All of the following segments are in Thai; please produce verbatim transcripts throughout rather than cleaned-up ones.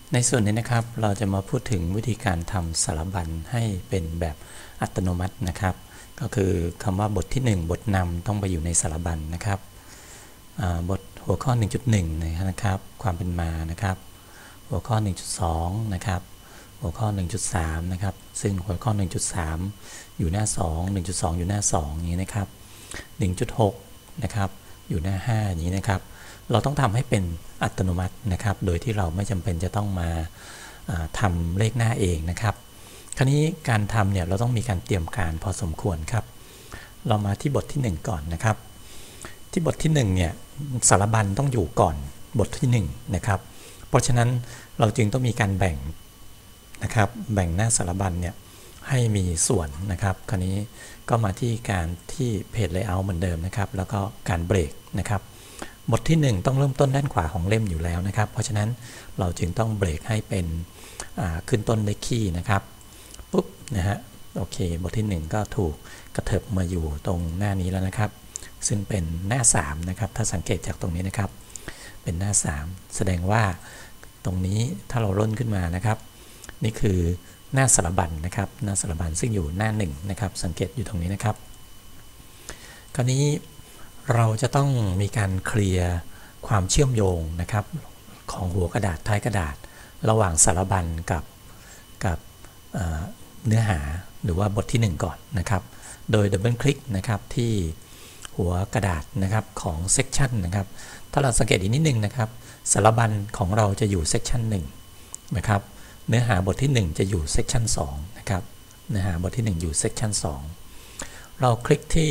ในส่วนนี้นะครับเราจะมาพูดถึงวิธีการทำสารบัญให้เป็นแบบอัตโนมัตินะครับก็คือคำว่าบทที่หนึ่งบทนำต้องไปอยู่ในสารบัญนะครับบทหัวข้อ หนึ่งจุดหนึ่ง นะครับความเป็นมานะครับหัวข้อ หนึ่งจุดสอง นะครับหัวข้อ หนึ่งจุดสาม นะครับซึ่งหัวข้อ หนึ่งจุดสาม อยู่หน้าสอง หนึ่งจุดสอง อยู่หน้าสองอย่างนี้นะครับ หนึ่งจุดหก นะครับอยู่หน้าห้าอย่างนี้นะครับเราต้องทำให้เป็นอัตโนมัตินะครับโดยที่เราไม่จำเป็นจะต้องมาทำเลขหน้าเองนะครับคราวนี้การทำเนี่ยเราต้องมีการเตรียมการพอสมควรครับเรามาที่บทที่หนึ่งก่อนนะครับที่บทที่หนึ่งเนี่ยสารบัญต้องอยู่ก่อนบทที่หนึ่งนะครับเพราะฉะนั้นเราจึงต้องมีการแบ่งนะครับแบ่งหน้าสารบัญเนี่ยให้มีส่วนนะครับคราวนี้ก็มาที่การที่เพจ Layout เหมือนเดิมนะครับแล้วก็การเบรกนะครับบทที่หนึ่งต้องเริ่มต้นด้านขวาของเล่มอยู่แล้วนะครับเพราะฉะนั้นเราจึงต้องเบรกให้เป็นขึ้นต้นด้วยคีย์นะครับปุ๊บนะฮะโอเคบทที่หนึ่งก็ถูกกระเถิบมาอยู่ตรงหน้านี้แล้วนะครับซึ่งเป็นหน้าสามนะครับถ้าสังเกตจากตรงนี้นะครับเป็นหน้าสามแสดงว่าตรงนี้ถ้าเราร่นขึ้นมานะครับนี่คือหน้าสารบัญนะครับหน้าสารบัญซึ่งอยู่หน้าหนึ่งนะครับสังเกตอยู่ตรงนี้นะครับคราวนี้เราจะต้องมีการเคลียร์ความเชื่อมโยงนะครับของหัวกระดาษท้ายกระดาษระหว่างสารบัญกับกับเเนื้อหาหรือว่าบทที่หนึ่งก่อนนะครับโดยดับเบิลคลิกนะครับที่หัวกระดาษนะครับของเซกชันนะครับถ้าเราสังเกตอีกนิดนึงนะครับสารบัญของเราจะอยู่เซกชันหนึ่งนะครับเนื้อหาบทที่หนึ่งจะอยู่เซกชันสองนะครับเนื้อหาบทที่หนึ่งอยู่เซกชันสองเราคลิกที่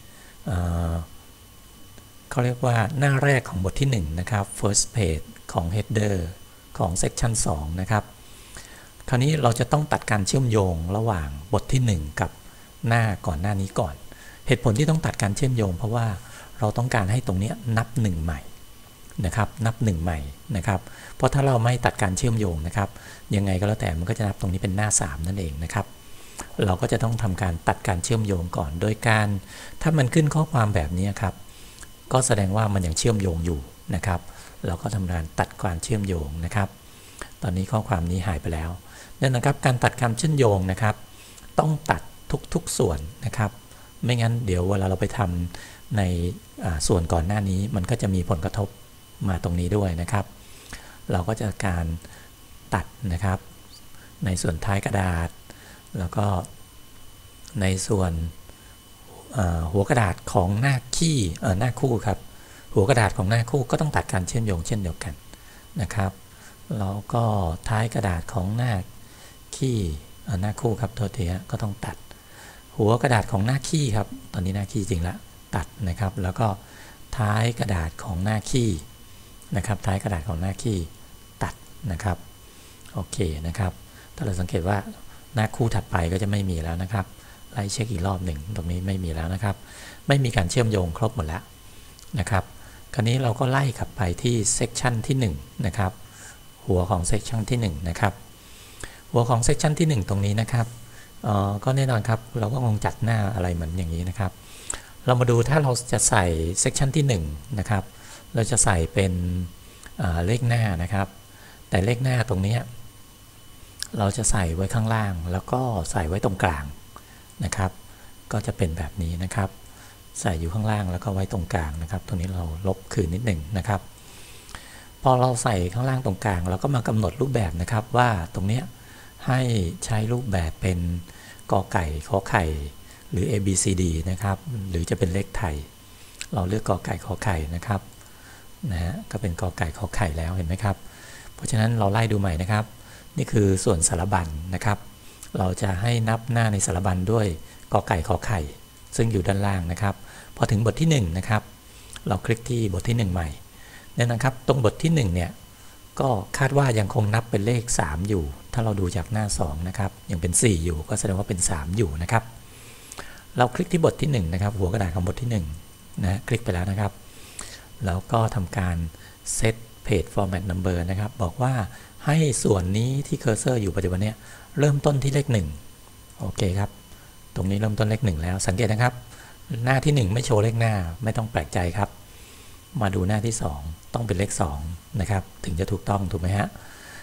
เขาเรียกว่าหน้าแรกของบทที่หนึ่งนะครับ first page ของ header ของ section สองนะครับคราวนี้เราจะต้องตัดการเชื่อมโยงระหว่างบทที่หนึ่งกับหน้าก่อนหน้านี้ก่อนเหตุผลที่ต้องตัดการเชื่อมโยงเพราะว่าเราต้องการให้ตรงนี้นับหนึ่งใหม่นะครับนับหนึ่งใหม่นะครับเพราะถ้าเราไม่ตัดการเชื่อมโยงนะครับยังไงก็แล้วแต่มันก็จะนับตรงนี้เป็นหน้าสามนั่นเองนะครับเราก็จะต้องทำการตัดการเชื่อมโยงก่อนโดยการถ้ามันขึ้นข้อความแบบนี้ครับก็แสดงว่ามันยังเชื่อมโยงอยู่นะครับเราก็ทำการตัดการเชื่อมโยงนะครับตอนนี้ข้อความนี้หายไปแล้วนั่นนะครับการตัดการเชื่อมโยงนะครับต้องตัดทุกๆส่วนนะครับไม่งั้นเดี๋ยวเวลาเราไปทำในส่วนก่อนหน้านี้มันก็จะมีผลกระทบมาตรงนี้ด้วยนะครับเราก็จะการตัดนะครับในส่วนท้ายกระดาษแล้วก็ในส่วนหัวกระดาษของหน้าขี้หน้าคู่ครับหัวกระดาษของหน้าคู่ก็ต้องตัดการเชื่อมโยงเช่นเดียวกันนะครับแล้วก็ท้ายกระดาษของหน้าขี้หน้าคู่ครับโทษทีฮะก็ต้องตัดหัวกระดาษของหน้าขี้ครับตอนนี้หน้าขี้จริงละตัดนะครับแล้วก็ท้ายกระดาษของหน้าขี้นะครับท้ายกระดาษของหน้าขี้ตัดนะครับโอเคนะครับถ้าเราสังเกตว่าหน้าคู่ถัดไปก็จะไม่มีแล้วนะครับไล่เช็คอีกรอบหนึ่งตรงนี้ไม่มีแล้วนะครับไม่มีการเชื่อมโยงครบหมดแล้วนะครับคราวนี้เราก็ไล่กลับไปที่เซกชันที่หนึ่งนะครับหัวของเซกชันที่หนึ่งนะครับหัวของเซกชันที่หนึ่งตรงนี้นะครับก็แน่นอนครับเราก็คงจัดหน้าอะไรเหมือนอย่างนี้นะครับเรามาดูถ้าเราจะใส่เซกชันที่หนึ่งนะครับเราจะใส่เป็นเลขหน้านะครับแต่เลขหน้าตรงนี้เราจะใส่ไว้ข้างล่างแล้วก็ใส่ไว้ตรงกลางนะครับก็จะเป็นแบบนี้นะครับใส่อยู่ข้างล่างแล้วก็ไว้ตรงกลางนะครับตรงนี้เราลบคืนนิดหนึ่งนะครับพอเราใส่ข้างล่างตรงกลางเราก็มากำหนดรูปแบบนะครับว่าตรงนี้ให้ใช้รูปแบบเป็นกอไก่ขอไข่หรือ A B C D นะครับหรือจะเป็นเลขไทยเราเลือกกอไก่ขอไข่นะครับนะฮะก็เป็นกอไก่ขอไข่แล้วเห็นไหมครับเพราะฉะนั้นเราไล่ดูใหม่นะครับนี่คือส่วนสารบัญนะครับเราจะให้นับหน้าในสารบัญด้วยกอไก่ขอไข่ซึ่งอยู่ด้านล่างนะครับพอถึงบทที่หนึ่งนะครับเราคลิกที่บทที่หนึ่งใหม่เนี่ยนะครับตรงบทที่หนึ่งเนี่ยก็คาดว่ายังคงนับเป็นเลขสามอยู่ถ้าเราดูจากหน้าสองนะครับยังเป็นสี่อยู่ก็แสดงว่าเป็นสามอยู่นะครับเราคลิกที่บทที่หนึ่งนะครับหัวกระดาษของบทที่หนึ่งนะคลิกไปแล้วนะครับแล้วก็ทำการ set page format number นะครับบอกว่าให้ส่วนนี้ที่เคอร์เซอร์อยู่ปัจจุบันนี้เริ่มต้นที่เลขหนึ่งโอเคครับตรงนี้เริ่มต้นเลขหนึ่งแล้วสังเกตนะครับหน้าที่หนึ่งไม่โชว์เลขหน้าไม่ต้องแปลกใจครับมาดูหน้าที่สองต้องเป็นเลขสองนะครับถึงจะถูกต้องถูกไหมฮะ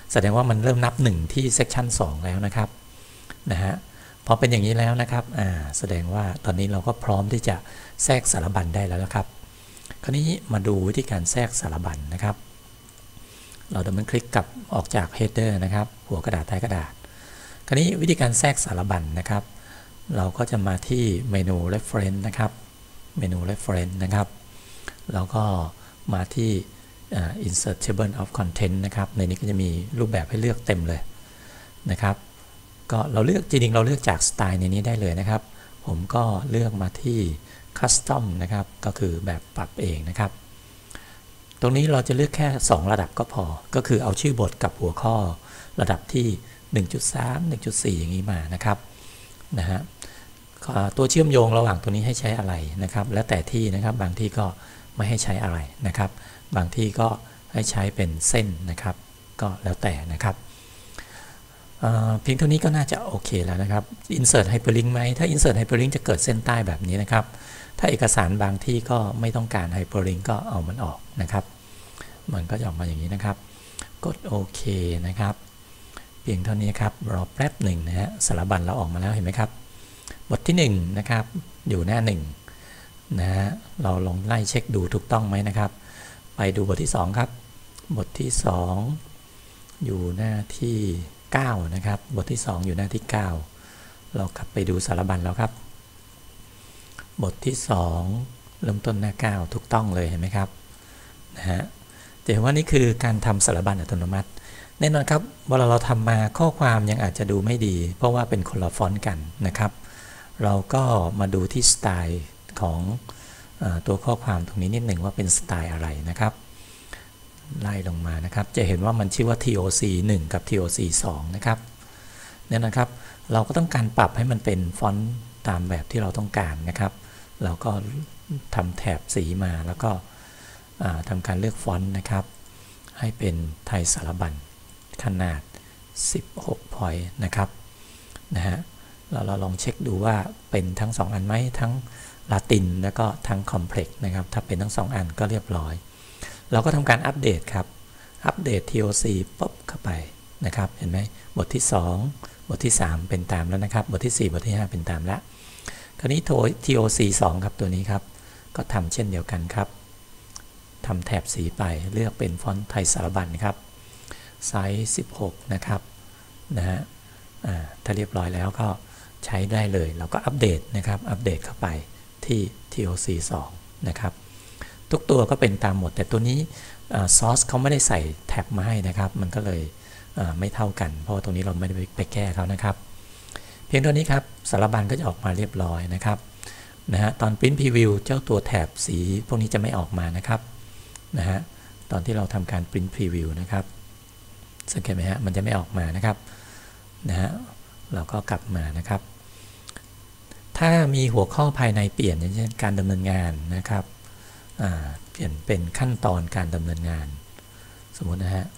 แสดงว่ามันเริ่มนับหนึ่งที่ section สองแล้วนะครับนะฮะพอเป็นอย่างนี้แล้วนะครับอ่าแสดงว่าตอนนี้เราก็พร้อมที่จะแทรกสารบัญได้แล้วนะครับคราวนี้มาดูวิธีการแทรกสารบัญนะครับเราดับเบิลคลิกกลับออกจาก header นะครับหัวกระดาษท้ายกระดาษคราวนี้วิธีการแทรกสารบัญนะครับเราก็จะมาที่เมนู reference นะครับเมนู reference นะครับแล้วก็มาที่ uh, insert table of content นะครับในนี้ก็จะมีรูปแบบให้เลือกเต็มเลยนะครับก็เราเลือกจริงๆเราเลือกจากสไตล์ในนี้ได้เลยนะครับผมก็เลือกมาที่ custom นะครับก็คือแบบปรับเองนะครับตรงนี้เราจะเลือกแค่สองระดับก็พอก็คือเอาชื่อบทกับหัวข้อระดับที่ หนึ่งจุดสาม หนึ่งจุดสี่ อย่างนี้มานะครับนะฮะตัวเชื่อมโยงระหว่างตัวนี้ให้ใช้อะไรนะครับแล้วแต่ที่นะครับบางที่ก็ไม่ให้ใช้อะไรนะครับบางที่ก็ให้ใช้เป็นเส้นนะครับก็แล้วแต่นะครับเพียงเท่านี้ก็น่าจะโอเคแล้วนะครับ insert hyperlink ไหมถ้า insert hyperlink จะเกิดเส้นใต้แบบนี้นะครับถ้าเอกสารบางที่ก็ไม่ต้องการ hyperlink ก็เอามันออกนะครับมันก็จะออกมาอย่างนี้นะครับกดโอเคนะครับเพียงเท่านี้ครับรอแป๊บหนึ่งนะฮะสารบัญเราออกมาแล้วเห็นไหมครับบทที่หนึ่งนะครับอยู่หน้าหนึ่งนะฮะเราลองไล่เช็คดูถูกต้องไหมนะครับไปดูบทที่สองครับบทที่สองอยู่หน้าที่เก้านะครับบทที่สองอยู่หน้าที่เก้าเรากลับไปดูสารบัญแล้วครับบทที่สองเริ่มต้นหน้าเก้าถูกต้องเลยเห็นไหมครับนะฮะจะเห็นว่านี่คือการทำสารบัญอัตโนมัติแน่นอนครับเวลาเราทำมาข้อความยังอาจจะดูไม่ดีเพราะว่าเป็นคนละฟอนต์กันนะครับเราก็มาดูที่สไตล์ของเอ่อตัวข้อความตรงนี้นิดหนึ่งว่าเป็นสไตล์อะไรนะครับไล่ลงมานะครับจะเห็นว่ามันชื่อว่า ที โอ ซี หนึ่ง กับ ที โอ ซี สอง นะครับเนี่ยนะครับเราก็ต้องการปรับให้มันเป็นฟอนต์ตามแบบที่เราต้องการนะครับเราก็ทำแถบสีมาแล้วก็ทำการเลือกฟอนต์นะครับให้เป็นไทยสารบัญขนาดสิบหก point นะครับนะฮะเราเราลองเช็คดูว่าเป็นทั้งสองอันไหมทั้งลาตินแล้วก็ทั้งคอมเพล็กซ์นะครับถ้าเป็นทั้งสองอันก็เรียบร้อยเราก็ทำการอัปเดตครับอัปเดต ที โอ ซี ปุ๊บเข้าไปนะครับเห็นไหมบทที่สองบทที่สามเป็นตามแล้วนะครับบทที่สี่บทที่ห้าเป็นตามแล้วคราวนี้ ที โอ ซี สอง ครับตัวนี้ครับก็ทำเช่นเดียวกันครับทำแถบสีไปเลือกเป็นฟอนต์ไทยสารบัญครับไซส์สิบหกนะครับนะฮะถ้าเรียบร้อยแล้วก็ใช้ได้เลยเราก็อัปเดตนะครับอัปเดตเข้าไปที่ ที โอ ซี สอง นะครับทุกตัวก็เป็นตามหมดแต่ตัวนี้ซอสเขาไม่ได้ใส่แท็บมาให้นะครับมันก็เลยไม่เท่ากันเพราะว่าตรงนี้เราไม่ได้ไปแก้เขานะครับเพียงเท่านี้ครับสารบัญก็จะออกมาเรียบร้อยนะครับนะฮะตอน Print Preview เจ้าตัวแถบสีพวกนี้จะไม่ออกมานะครับนะฮะตอนที่เราทำการ Print Preview นะครับสังเกตไหมฮะมันจะไม่ออกมานะครับนะฮะเราก็กลับมานะครับถ้ามีหัวข้อภายในเปลี่ยนอย่างเช่นการดำเนินงานนะครับเปลี่ยนเป็นขั้นตอนการดำเนินงานสมมุตินะฮะ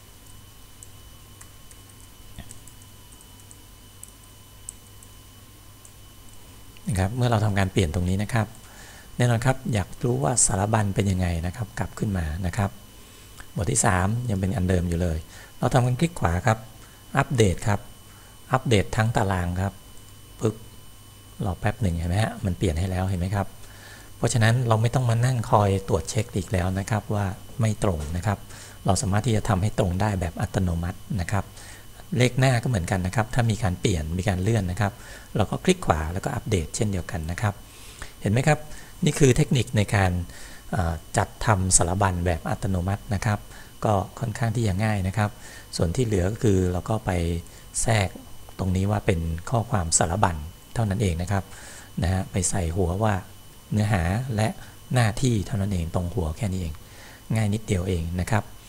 นะครับเมื่อเราทำการเปลี่ยนตรงนี้นะครับแน่นอนครับอยากรู้ว่าสารบัญเป็นยังไงนะครับกลับขึ้นมานะครับบทที่สามยังเป็นอันเดิมอยู่เลยเราทำการคลิกขวาครับอัปเดตครับอัปเดตทั้งตารางครับปึ๊บรอแป๊บหนึ่งเห็นไหมฮะมันเปลี่ยนให้แล้วเห็นไหมครับเพราะฉะนั้นเราไม่ต้องมานั่งคอยตรวจเช็คอีกแล้วนะครับว่าไม่ตรงนะครับเราสามารถที่จะทำให้ตรงได้แบบอัตโนมัตินะครับเลขหน้าก็เหมือนกันนะครับถ้ามีการเปลี่ยนมีการเลื่อนนะครับเราก็คลิกขวาแล้วก็อัปเดตเช่นเดียวกันนะครับเห็นไหมครับนี่คือเทคนิคในการจัดทำสารบัญแบบอัตโนมัตินะครับก็ค่อนข้างที่จะง่ายนะครับส่วนที่เหลือก็คือเราก็ไปแทรกตรงนี้ว่าเป็นข้อความสารบัญเท่านั้นเองนะครับนะฮะไปใส่หัวว่าเนื้อหาและหน้าที่เท่านั้นเองตรงหัวแค่นี้เองง่ายนิดเดียวเองนะครับ